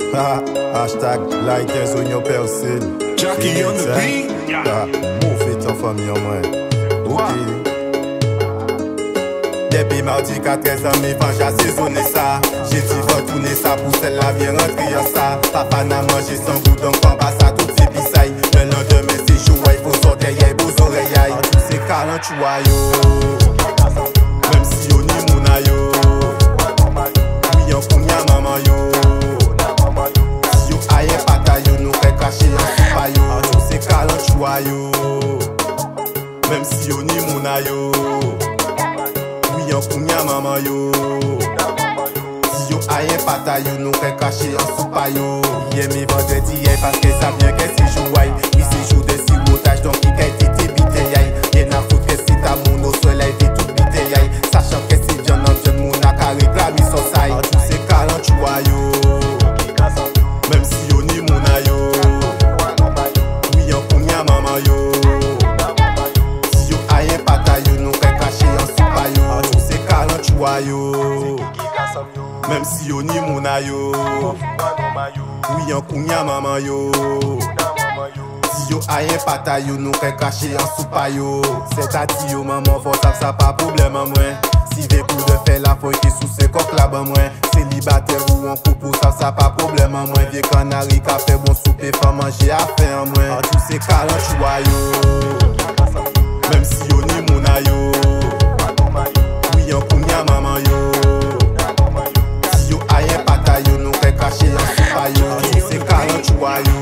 Hashtag lighters on your persil. Jackie on the beat. Move it en famille en moi. Ok. Depuis mardi 4 ans, mes venges assaisonné ça. J'ai dit va tourner ça pour celle-là vient rentrer en ça. Papa n'a mangé sans goût donc pas ça tout c'est pisaille. Le lendemain c'est chaud, il faut sortir, y'a beaux oreilles. C'est calant tu vois yo. Même si on y mouna yo. Oui on kounya maman yo. Si yo aye pata yo, nous fait cacher en soupa yo. C'est calant tu vois yo. Même si on y mouna yo. Yon kounya maman yo. Si yo aye pata yo, nous fait cacher en soupa yo. Yé mi vendredi yé parce que ça vient que c'est jouaille. Oui c'est jour de sirotage donc il a été bité yaï. Y'en a foutu que c'est ta moun au soleil fait tout bité yaï. Sachant que c'est bien en jeune moun a qu'à réclamer son saï. Tout c'est calant tu vois yo. Même si yo ni moun a yo. Oui yon kounya maman yo. Si yo aye pata yo, nous fait cacher en soupa yo. Tu vois yo. Même si yo ni mouna yo. Oui yon kounya maman yo. Si yo aye pata yo, nous fait cacher en soupa yo. C'est à ti yo maman, faut ça pas problème à moi. Si des coups de fait la faut qui sous ses coques là-bas moi. Célibataire ou en couple ça pas problème à moi. Vieux canari qui fait bon souper, faut manger à faire à moi. Tous ces calants tu vois yo. Même si yo ni mouna yo. Yon kounya maman yo. Si yo aye pata yo, nous fait cacher en soupa yo. C'est calant tu vois yo.